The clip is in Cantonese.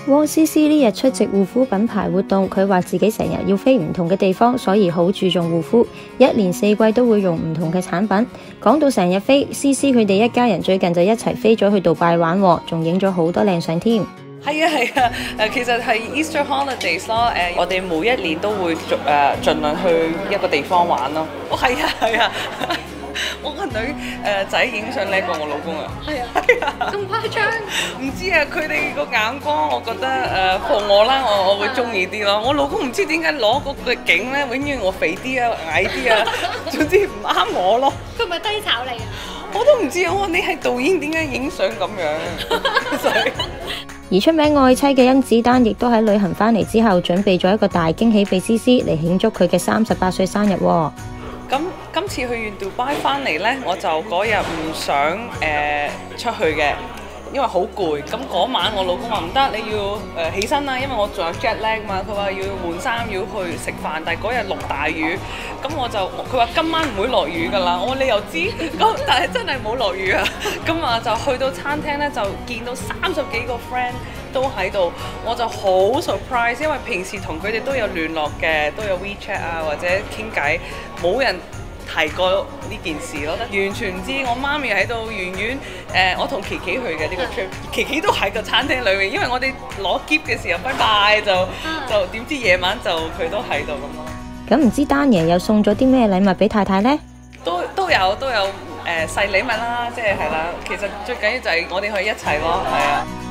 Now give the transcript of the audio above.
汪詩詩呢日出席護膚品牌活動，佢話自己成日要飛唔同嘅地方，所以好注重護膚，一年四季都會用唔同嘅產品。講到成日飛，詩詩佢哋一家人最近就一齊飛咗去杜拜玩，仲影咗好多靚相添。 係啊，其實係 Easter Holidays 咯，我哋每一年都會盡量去一個地方玩咯。哦，係啊，我個女仔影相叻過我老公啊。係啊，咁誇張？唔知啊，佢哋個眼光，我覺得放我啦，我會中意啲咯。我老公唔知點解攞嗰個景咧，永遠我肥啲啊，矮啲啊，總之唔啱我咯。 佢咪低炒你啊？ 我都唔知啊！你係導演點解影相咁樣？ 而出名愛妻嘅甄子丹亦都喺旅行翻嚟之後，準備咗一個大驚喜俾詩詩嚟慶祝佢嘅38歲生日。 咁今次去完杜拜翻嚟呢，我就嗰日唔想出去嘅，因為好攰。咁嗰晚我老公話唔得，你要起身啦，因為我仲有 jet lag 嘛。佢話要換衫，要去食飯，但係嗰日落大雨。咁佢話今晚唔會落雨㗎啦。我話你又知？咁但係真係冇落雨啊。咁啊就去到餐廳呢，就見到30幾個 friend 都喺度，我就好 surprise， 因為平時同佢哋都有聯絡嘅，都有 WeChat 啊或者傾偈，冇人提過呢件事咯，完全唔知。我媽咪喺度遠遠我同琪琪去嘅呢個 trip， 琪琪都喺個餐廳裏面，因為我哋攞喼嘅時候拜拜就點知夜晚就佢都喺度咁咯。 咁唔知丹爺又送咗啲咩禮物俾太太呢？ 都有細禮物啦，即係啦。其實最緊要就係我哋可以一齊咯，係啊。